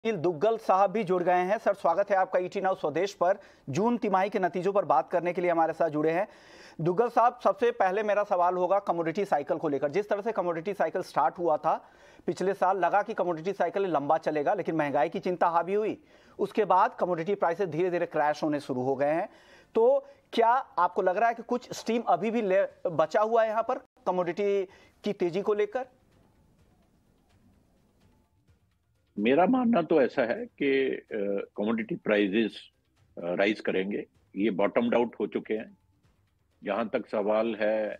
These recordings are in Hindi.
दुग्गल साहब भी जुड़ गए हैं। सर, स्वागत है आपका ईटी नाउ स्वदेश पर। जून तिमाही के नतीजों पर बात करने के लिए हमारे साथ जुड़े हैं दुग्गल साहब। सबसे पहले मेरा सवाल होगा कमोडिटी साइकिल को लेकर। जिस तरह से कमोडिटी साइकिल स्टार्ट हुआ था पिछले साल, लगा कि कमोडिटी साइकिल लंबा चलेगा, लेकिन महंगाई की चिंता हावी हुई। उसके बाद कमोडिटी प्राइसेस धीरे धीरे क्रैश होने शुरू हो गए हैं। तो क्या आपको लग रहा है कि कुछ स्टीम अभी भी बचा हुआ है यहाँ पर कमोडिटी की तेजी को लेकर? मेरा मानना तो ऐसा है कि कमोडिटी प्राइजेस राइज करेंगे। ये बॉटम्ड आउट हो चुके हैं। जहां तक सवाल है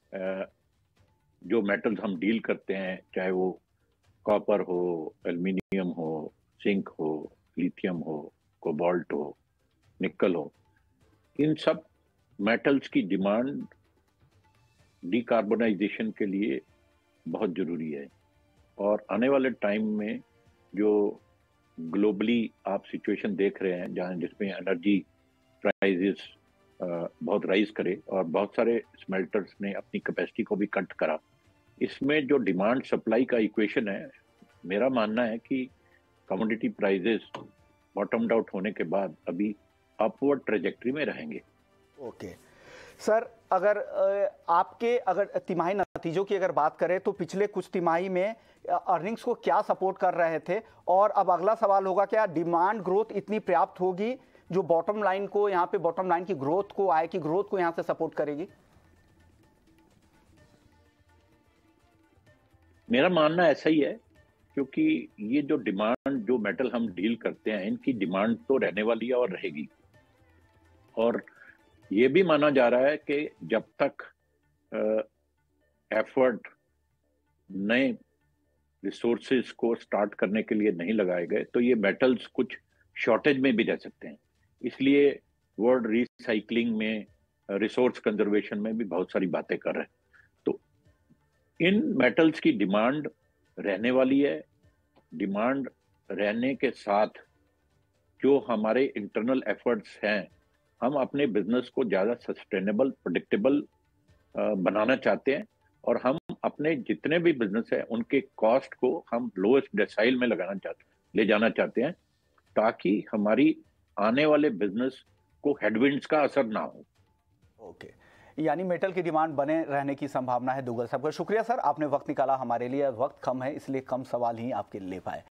जो मेटल्स हम डील करते हैं, चाहे वो कॉपर हो, एल्युमिनियम हो, जिंक हो, लिथियम हो, कोबाल्ट हो, निकल हो, इन सब मेटल्स की डिमांड डिकार्बोनाइजेशन के लिए बहुत जरूरी है। और आने वाले टाइम में जो ग्लोबली आप सिचुएशन देख रहे हैं, जहां जिसमें एनर्जी प्राइजेस बहुत राइज करे और बहुत सारे स्मेल्टर्स ने अपनी कैपेसिटी को भी कट करा, इसमें जो डिमांड सप्लाई का इक्वेशन है, मेरा मानना है कि कमोडिटी प्राइजेस बॉटम्ड आउट होने के बाद अभी अपवर्ड ट्रेजेक्टरी में रहेंगे। ओके सर, अगर तिमाही नतीजों की अगर बात करें तो पिछले कुछ तिमाही में अर्निंग्स को क्या सपोर्ट कर रहे थे, और अब अगला सवाल होगा क्या डिमांड ग्रोथ इतनी पर्याप्त होगी जो बॉटम लाइन को, यहाँ पे बॉटम लाइन की ग्रोथ को, आय की ग्रोथ को यहाँ से सपोर्ट करेगी? मेरा मानना ऐसा ही है, क्योंकि ये जो डिमांड, जो मेटल हम डील करते हैं, इनकी डिमांड तो रहने वाली है और रहेगी। और ये भी माना जा रहा है कि जब तक एफर्ट नए रिसोर्सेज को स्टार्ट करने के लिए नहीं लगाए गए, तो ये मेटल्स कुछ शॉर्टेज में भी रह सकते हैं। इसलिए वर्ल्ड रिसाइकलिंग में, रिसोर्स कंजर्वेशन में भी बहुत सारी बातें कर रहे हैं। तो इन मेटल्स की डिमांड रहने वाली है। डिमांड रहने के साथ जो हमारे इंटरनल एफर्ट्स हैं, हम अपने बिजनेस को ज्यादा सस्टेनेबल, प्रेडिक्टेबल बनाना चाहते हैं, और हम अपने जितने भी बिजनेस है उनके कॉस्ट को हम लोएस्ट डेसाइल में ले जाना चाहते हैं, ताकि हमारी आने वाले बिजनेस को हेडविंड्स का असर ना हो। ओके, यानी मेटल की डिमांड बने रहने की संभावना है। दुग्गल साहब का शुक्रिया सर, आपने वक्त निकाला हमारे लिए। वक्त कम है इसलिए कम सवाल ही आपके ले पाए।